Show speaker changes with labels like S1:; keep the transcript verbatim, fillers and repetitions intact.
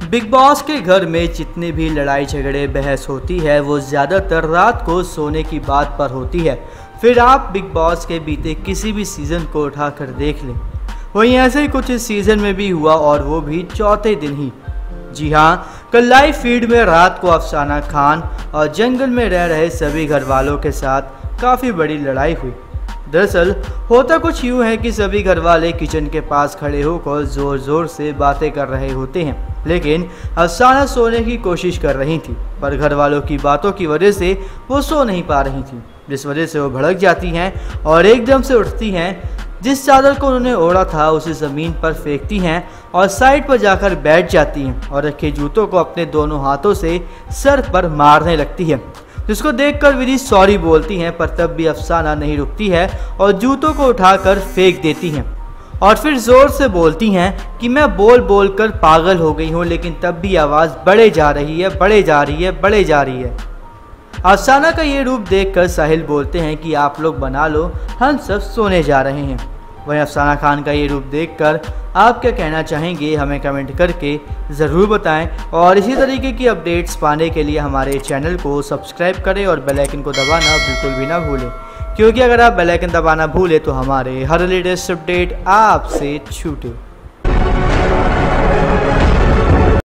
S1: Big boss के घर में जितने भी लड़ाई झगड़े बहस होती है वो ज़्यादातर रात को सोने की बात पर होती है। फिर आप बिग बॉस के बीते किसी भी सीज़न को उठाकर देख लें, वहीं ऐसे ही कुछ इस सीज़न में भी हुआ और वो भी चौथे दिन ही। जी हाँ, कल लाइव फीड में रात को अफसाना खान और जंगल में रह रहे सभी घर वालों के साथ काफ़ी बड़ी लड़ाई हुई। दरअसल होता कुछ यूँ है कि सभी घर वाले किचन के पास खड़े होकर ज़ोर ज़ोर से बातें कर रहे होते हैं, लेकिन अफसाना सोने की कोशिश कर रही थी, पर घर वालों की बातों की वजह से वो सो नहीं पा रही थी, जिस वजह से वो भड़क जाती हैं और एकदम से उठती हैं। जिस चादर को उन्होंने ओढ़ा था उसे ज़मीन पर फेंकती हैं और साइड पर जाकर बैठ जाती हैं और रखे जूतों को अपने दोनों हाथों से सर पर मारने लगती है, जिसको देखकर विधि सॉरी बोलती हैं, पर तब भी अफसाना नहीं रुकती है और जूतों को उठाकर फेंक देती हैं और फिर ज़ोर से बोलती हैं कि मैं बोल बोल कर पागल हो गई हूँ, लेकिन तब भी आवाज़ बढ़े जा रही है बढ़े जा रही है बढ़े जा रही है। अफसाना का ये रूप देखकर साहिल बोलते हैं कि आप लोग बना लो, हम सब सोने जा रहे हैं। वहीं अफसाना खान का ये रूप देखकर आप क्या कहना चाहेंगे, हमें कमेंट करके ज़रूर बताएं और इसी तरीके की अपडेट्स पाने के लिए हमारे चैनल को सब्सक्राइब करें और बेल आइकन को दबाना बिल्कुल भी ना भूलें, क्योंकि अगर आप बेल आइकन दबाना भूलें तो हमारे हर लेटेस्ट अपडेट आपसे छूटे।